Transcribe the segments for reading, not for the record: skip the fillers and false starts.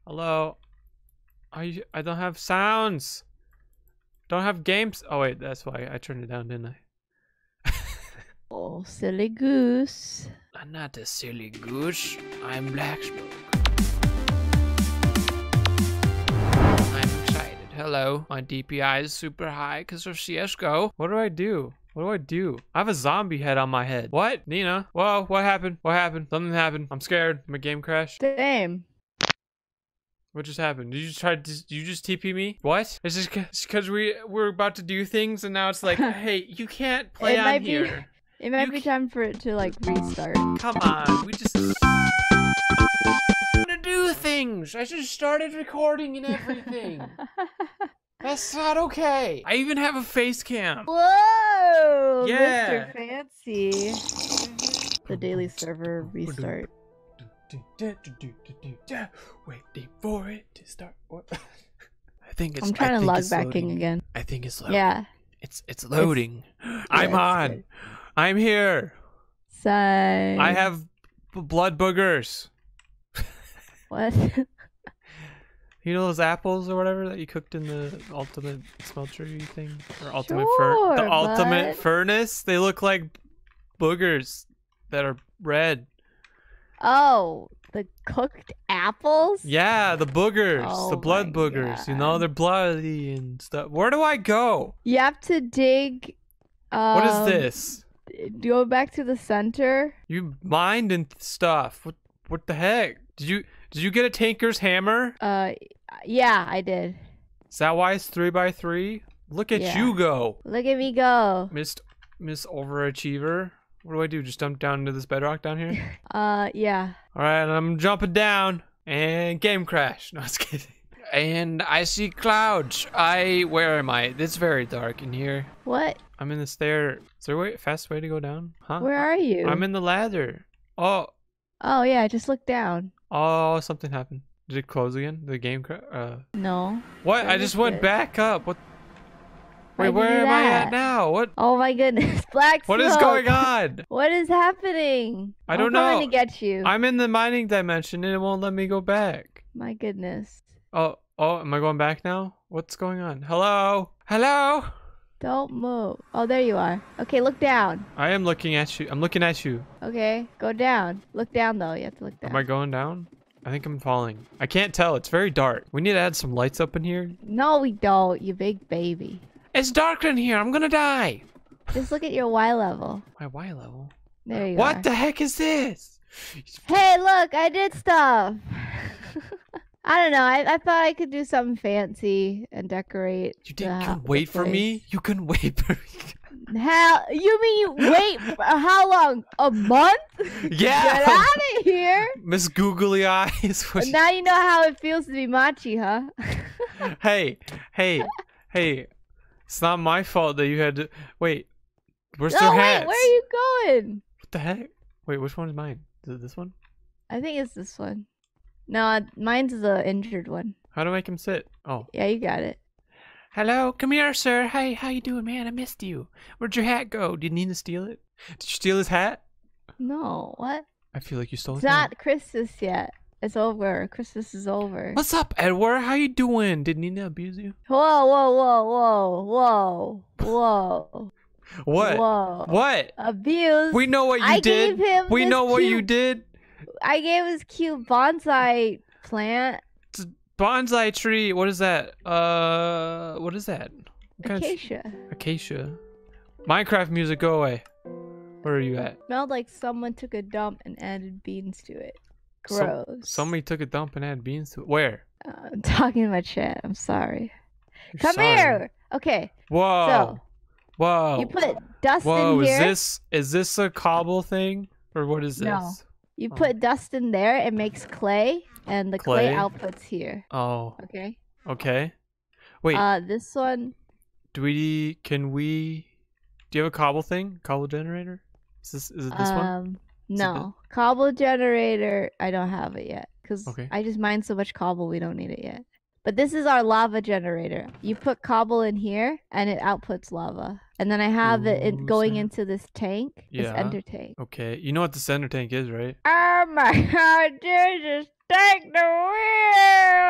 Hello. I don't have sounds. Don't have games. Oh wait, that's why I turned it down, didn't I? Oh, silly goose. I'm not a silly goose. I'm Black Smoke. I'm excited. Hello. My DPI is super high because of CSGO. What do I do? What do I do? I have a zombie head on my head. What? Nina? Whoa, what happened? What happened? Something happened. I'm scared. My game crashed. Same. What just happened? Did you just TP me? What? Is this because we're about to do things and now it's like, hey, you can't play on here. It might be time for it to like restart. Come on, we just to do things. I just started recording and everything. That's not okay. I even have a face cam. Whoa! Yeah. Mr. Fancy. The daily server restart. Waiting for it to start. What? I think it's. I'm trying to log back in again. I think it's loading. Yeah. It's loading. I'm on. Good. I'm here. Same. I have blood boogers. What? You know those apples or whatever that you cooked in the ultimate smeltery thing? Or ultimate Sure, the ultimate bud. furnace? They look like boogers that are red. Oh, the cooked apples? Yeah, the boogers. Oh the blood my boogers. You know, God. they're bloody and stuff. Where do I go? You have to dig. What is this? Go back to the center. You mined and stuff. What the heck? Did you get a tinker's hammer? Yeah, I did. Is that why it's 3x3? Look at Yeah. you go. Look at me go. Miss Overachiever. What do I do? Just jump down into this bedrock down here? Yeah. Alright, I'm jumping down. And game crash. No, I was kidding. And I see clouds. Where am I? It's very dark in here. What? I'm in the stair. Is there a fast way to go down? Huh? Where are you? I'm in the ladder. Oh. Oh yeah, just look down. Oh, something happened. Did it close again? The game No. What? I Where just is went it? back up. What? Wait, Why'd you where do am I that? at now? What? Oh my goodness, Black What is Smoke. going on? What is happening? I don't I'm know. coming to get you. I'm in the mining dimension and it won't let me go back. My goodness. Oh, am I going back now? What's going on? Hello? Hello? Don't move. Oh, there you are. Okay, look down. I am looking at you. I'm looking at you. Okay, go down. Look down though. You have to look down. Am I going down? I think I'm falling. I can't tell. It's very dark. We need to add some lights up in here. No, we don't. You big baby. It's dark in here. I'm gonna die. Just look at your Y level. My Y level? There you What are. the heck is this? Hey, look, I did stuff. I don't know. I thought I could do something fancy and decorate. You couldn't wait for me? You couldn't wait for me? Hell, you mean you wait for how long? A month? Yeah. Get out of here. Miss Googly Eyes. But now you know how it feels to be Machi, huh? Hey. It's not my fault that you had to... Wait. Where's their No, hats? wait, where are you going? What the heck? Wait, which one is mine? Is it this one? I think it's this one. No, mine's the injured one. How do I make him sit? Oh. Yeah, you got it. Hello, come here, sir. Hey, how you doing, man? I missed you. Where'd your hat go? Did Nina steal it? Did you steal his hat? No, what? I feel like you stole It's his hat. not Christmas yet. It's over. Christmas is over. What's up, Edward? How you doing? Did Nina abuse you? Whoa, whoa, whoa, whoa, whoa, whoa. What? Whoa. What? Abuse. We know what you I did. gave him We this know what you cute- did. I gave his cute bonsai plant. It's a bonsai tree. What is that? What is that? What kind of Acacia. acacia. Minecraft music, go away. Where are you at? Smelled like someone took a dump and added beans to it. Some- Gross. Somebody took a dump and had beans to it. Where? I'm talking in my chat. I'm sorry. You're Come sorry. here. Okay. Whoa. So Whoa. you put dust Whoa, in here. is this a cobble thing? Or what is this? No. You Oh. put dust in there. It makes clay, and the clay Clay? outputs here. Oh, Okay. okay. Wait, This one. do you have a cobble thing? Cobble generator? Is it this one? No. Cobble generator. I don't have it yet because Okay. I just mined so much cobble. We don't need it yet. But this is our lava generator. You put cobble in here, and it outputs lava. And then I have it Ooh, going snap. into this tank. This Yeah. ender tank. Okay. You know what the center tank is, right? Oh my god, Jesus, take the wheel!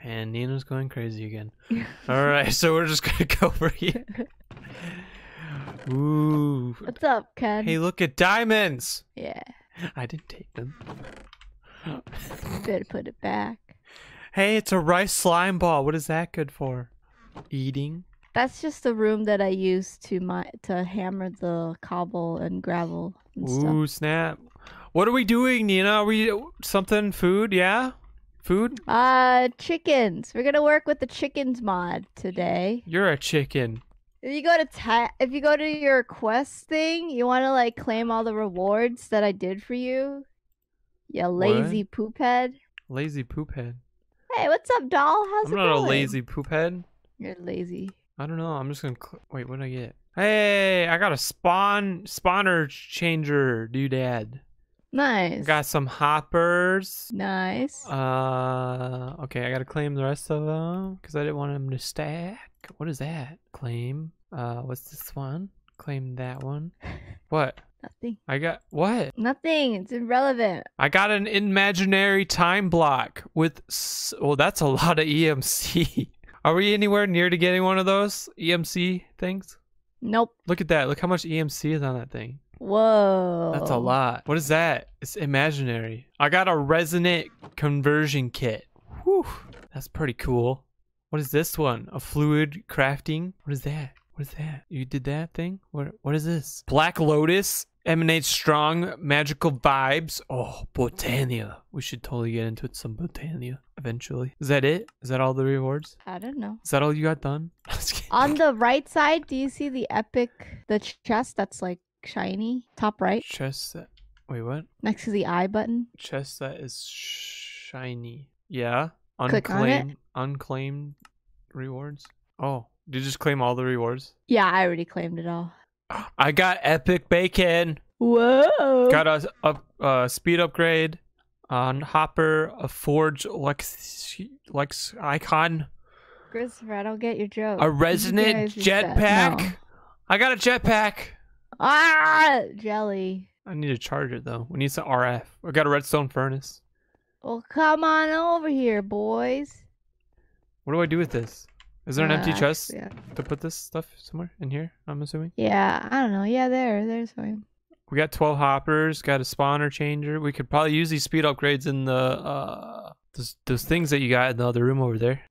And Nina's going crazy again. Alright, so we're just gonna go over here. Ooh. What's up, Ken? Hey, look at diamonds! Yeah. I didn't take them. Better put it back. Hey, it's a rice slime ball. What is that good for? Eating? That's just the room that I use to hammer the cobble and gravel and stuff. Ooh, snap. What are we doing, Nina? Are we something food? Yeah? Food? Chickens. We're gonna work with the chickens mod today. You're a chicken. If you go to your quest thing, you want to like claim all the rewards that I did for you. You lazy poop head. Lazy poop head. Hey, what's up, doll? How's I'm it not going? a lazy poop head. You're lazy. I don't know. I'm just gonna wait. What did I get? Hey, I got a spawner changer, doodad. Nice. Got some hoppers. Nice. Okay, I gotta claim the rest of them because I didn't want them to stack. What is that? Claim. What's this one? Claim that one. What? Nothing. I got what? Nothing. It's irrelevant. I got an imaginary time block with. Well, that's a lot of EMC. Are we anywhere near to getting one of those EMC things? Nope. Look at that. Look how much EMC is on that thing. Whoa. That's a lot. What is that? It's imaginary. I got a resonant conversion kit. Whew. That's pretty cool. What is this one? A fluid crafting? What is that? What is that? You did that thing? What is this? Black Lotus emanates strong magical vibes. Oh, Botania. We should totally get into it, some Botania eventually. Is that it? Is that all the rewards? I don't know. Is that all you got done? On the right side, do you see the chest that's like shiny? Top right? Chest that. Wait, what? Next to the I button? Chest that is shiny. Yeah. Click on it. Unclaimed rewards. Oh, did you just claim all the rewards? Yeah, I already claimed it all. I got epic bacon. Whoa. Got a speed upgrade on hopper, a forge Lex icon, Christopher, I don't get your joke. a resonant jetpack. No. I got a jetpack. Ah, jelly. I need a charger though. We need some RF. I got a redstone furnace. Well, come on over here, boys. What do I do with this? Is there an empty chest Yeah. to put this stuff somewhere in here? I'm assuming. Yeah, I don't know. Yeah, there's fine. We got 12 hoppers. Got a spawner changer. We could probably use these speed upgrades in the those things that you got in the other room over there.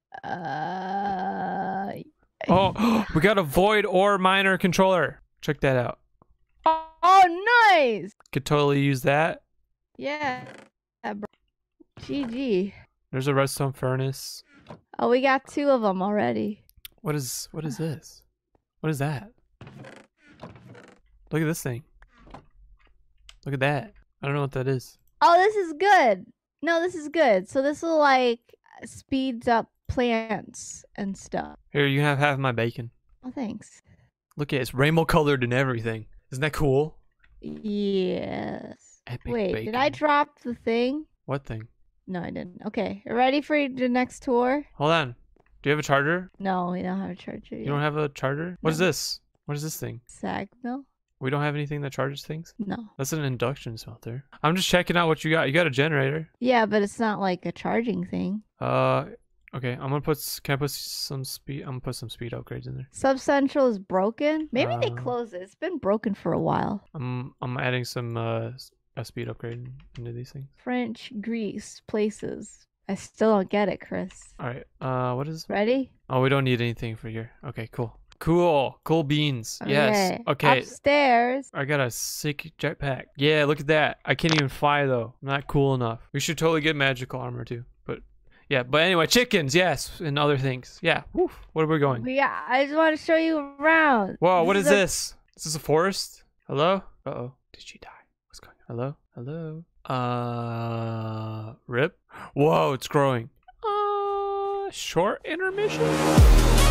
Oh, we got a void ore miner controller. Check that out. Oh, nice. Could totally use that. Yeah, bro. GG. There's a redstone furnace. Oh, we got 2 of them already. What is this? What is that? Look at this thing. Look at that. I don't know what that is. Oh, this is good. No, this is good. So this will like speeds up plants and stuff. Here, you have half my bacon. Oh, thanks. Look at it. It's rainbow colored and everything. Isn't that cool? Yes. Epic Wait, bacon. did I drop the thing? What thing? No, I didn't. Okay, ready for the next tour? Hold on. Do you have a charger? No, we don't have a charger. You don't have a charger? What is No. this? What is this thing? Sag mill? We don't have anything that charges things? No. That's an induction smelter. I'm just checking out what you got. You got a generator. Yeah, but it's not like a charging thing. Okay. I'm gonna put. Can I put some speed? I'm gonna put some speed upgrades in there. Sub Central is broken. Maybe they Uh, closed it. It's been broken for a while. I'm adding some a speed upgrade into these things. French, Greece, places. I still don't get it, Chris. All right. What is? Ready? Oh, we don't need anything for here. Okay. Cool. Cool beans. Yes. Okay. Upstairs. I got a sick jetpack. Yeah, look at that. I can't even fly though. I'm not cool enough. We should totally get magical armor too. But yeah, but anyway, chickens, yes, and other things. Yeah. Woof. Where are we going? Yeah, I just want to show you around. Whoa, what is this? Is this a forest? Hello? Uh-oh. Did she die? What's going on? Hello? Rip? Whoa, it's growing. Short intermission?